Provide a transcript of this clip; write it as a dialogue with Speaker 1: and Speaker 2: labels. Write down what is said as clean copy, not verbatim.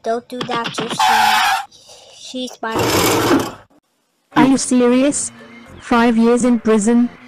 Speaker 1: Don't do that to she. She's my friend.
Speaker 2: Are you serious? 5 years in prison?